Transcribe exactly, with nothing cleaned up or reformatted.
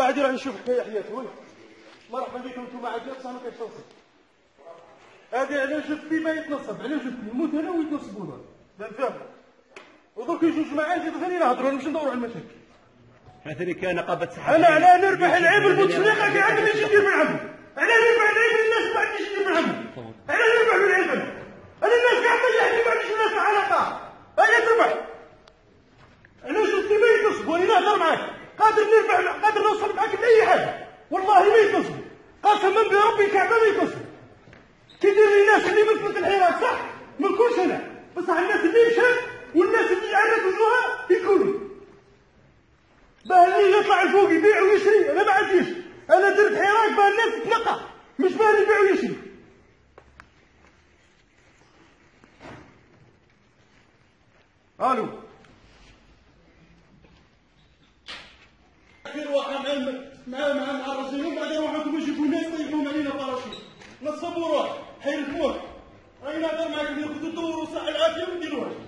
عادي راه نشوف حكايه حياته. مرحبا بكم انتم عاد بصح ما كيتوصل. هذه على جثتي ما يتنصب، على جثتي نموت انا ويتنصبوا دابا. لا فاهم. ودرك جوج معاه نزيد غير نهضروا نمشي ندوروا على المشاكل. هذه اللي كان نقابه الصحافه. انا على نربح العيب المتفرقه كاع اللي يجي يدير من عنده. على نربح العيب الناس ما عنديش يدير من عنده. على نربح العيب. انا الناس كاع ما يحكي ما عنديش الناس علاقه. هيا تربح. انا جثتي ما يتنصب وانا نهضر معاك. قادر نربح قادر نوصل معاك لاي حاجه. والله ما يتنصب. قسما بربي الكعبه ما يتنصب. كيدير لي الناس اللي مثلت الحراك صح؟ ما نكونش انا، بصح الناس اللي مشات والناس اللي عرفت وجوهها يكونوا. باه اللي يطلع الفوق يبيع ويشري، انا ما عنديش، انا درت حراك باه الناس تتنقى، مش باه يبيع ويشري. الو. خير واقع مع مع مع مع الرجال وبعدين يروحوا انتم يجيبوا ناس يطيحوا علينا باراشوت. نصبوا روح، حيركموه. راهي نهضر معاك نديروا تدوروا صح العافيه وما نديروهاش.